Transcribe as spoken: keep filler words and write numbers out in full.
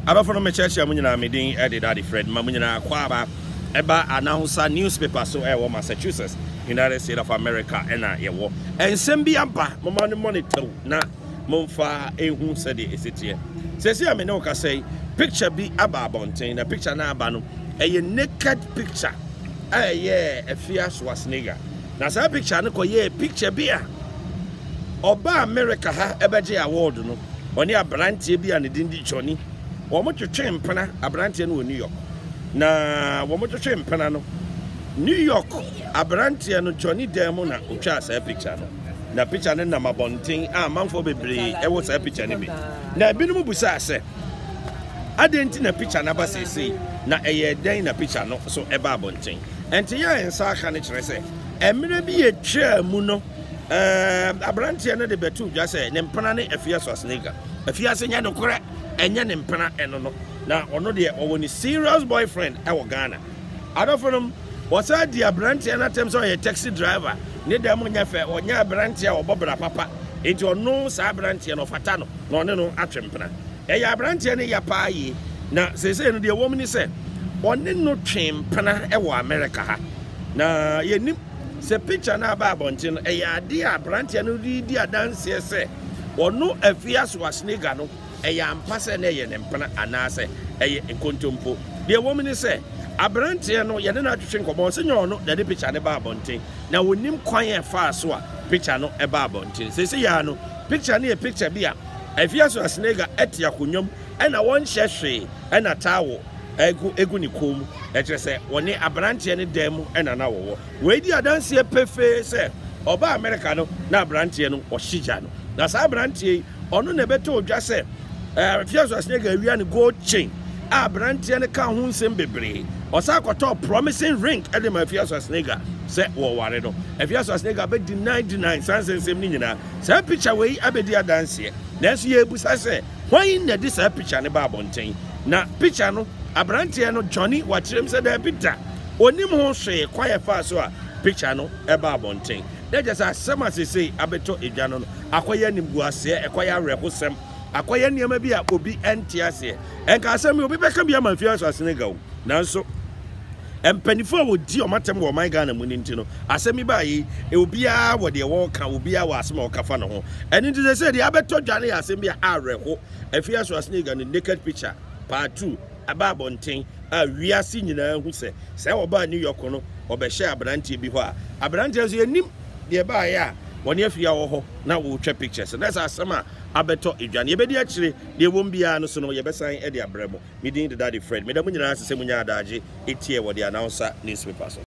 Abafo no me church ya munyina medin Eddie Daddy Fred ma munyina kwa aba eba announcer newspaper so e wo Massachusetts United States of America ena ye wo ensem bi aba mama no monitor na momfa ehu sede esetie sesi ame ne ka say picture bi aba abonten na picture na aba no eye naked picture eye Efia Schwarzenegger na sa picture no koye picture bi a oba America ha ebeje award no oni abrantie bi a ne dindi Johnny womo twetwe mpana abrantie no New York na womo twetwe mpana no New York abrantie no Johnny Demo na otwa sa picture no na picture no na mabonten a manfo bebre e wo sa picture no bi na binum busa se adenti na picture na ba sese na eye den na picture no so e ba bonten enti ya ensa aka ne kire se emre bi ye twa mu no eh abrantie no de betu dwa se ne mpana ne Efia Schwarzenegger Efia se nya no kore enye ne mpana eno no na ono de owo ni serious boyfriend e wo Ghana adofo was a dear branch and attempts on a taxi driver. Need them on your fair or near branch or Bobra Papa into no sabrantian of Fatano, no, no, no, Atrempana. A ya branch and ya pie. Now, say, the woman is said, one no chain pana ewa America. Now, ye nip se picture na babontin a ya dear branch and dear dance, say, or no Efia Schwarzenegger no a yam passer and pana and I say, a contumpo. The woman is said, abrantie no ye na atwetwe nkomo senyo no de picture ne ba bonten na wonim kwan e fa so a picture no e ba bonten sese ya no picture ne e picture bia Efia Schwarzenegger eti akonyom e na won hyehwe e na tawo egu egu ni kom e kire se woni abrantie ne dem e na na wo we di adanse pefe se oba America no na abrantie no o hija no na sa abrantie ono na beto odwa se Efia Schwarzenegger awia ne gold chain abrantie ne ka ho nsem bebre osa koto promising ring e de Efia Schwarzenegger se wo ware no Efia Schwarzenegger be deny deny sansen sem ni nyina sa picture we abedi adanse na so ye busa se hwan na di sa picture ne ba bonten na picture no abrantie no Johnny watrem se da picture onim ho hwe kwaye fa so a picture no e ba bonten na just asema se se abeto edwa no akoye nimguase e kwaye arekosem akoye niam bi a obi entiase enka asem obi beka bia ma Efia Schwarzenegger nanso empanifo wo di o matem wo man Ghana mu ninti no asemi ba yi e obia wo de wo ka obia wo asema wo kafa no ho eni nti se de abeto dwane asem bia areho Efia Schwarzenegger ne naked picture part two aba bonten a wiase nyina hu se se wo ba New York no obehye abrantie bi ho a abrantie so enim de ba ya woni afia wo ho na wo twa pictures na sa asema abeto edwane yebedi akire de wom bia no so no yebesan e de abremo medin de Daddy Fred medam nyina asese munya adaje etie wo de announcer newspaper so